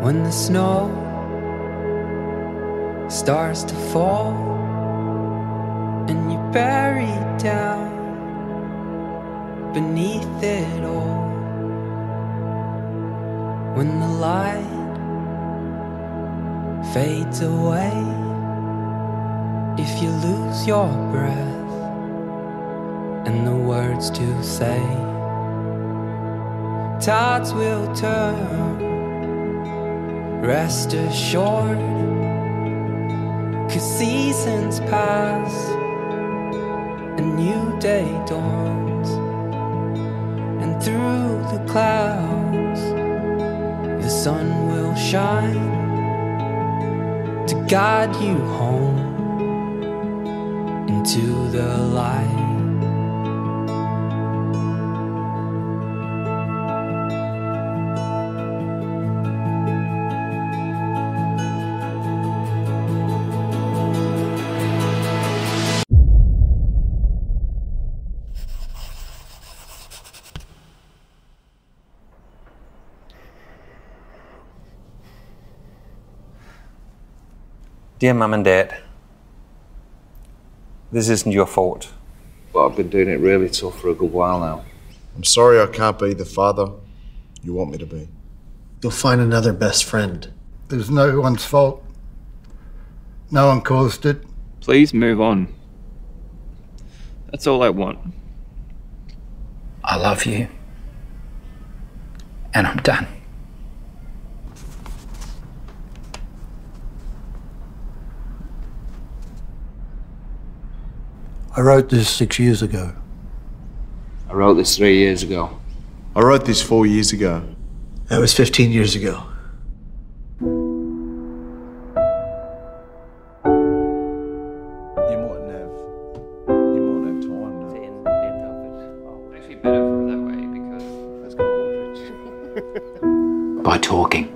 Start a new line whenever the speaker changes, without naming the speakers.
when the snow starts to fall and you're buried down beneath it all, when the light fades away, if you lose your breath and the words to say, tides will turn, rest assured, 'cause seasons pass, a new day dawns, and through the clouds the sun will shine to guide you home into the light.
Dear Mum and Dad, this isn't your fault.
Well, I've been doing it really tough for a good while now.
I'm sorry I can't be the father you want me to be.
You'll find another best friend.
It was no one's fault. No one caused it.
Please move on. That's all I want.
I love you. And I'm done.
I wrote this 6 years ago.
I wrote this 3 years ago.
I wrote this 4 years ago.
That was 15 years ago.
You mightn't have time now.
Actually better for it that way because...
By talking.